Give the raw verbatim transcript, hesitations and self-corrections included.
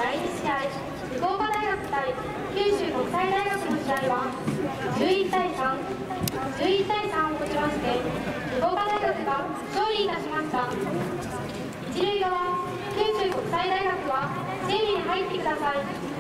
だいに試合、福岡大学対九州国際大学の試合はじゅういちたいさん、じゅういちたいさんをもちまして福岡大学が勝利いたしました。一塁側、九州国際大学は整備に入ってください。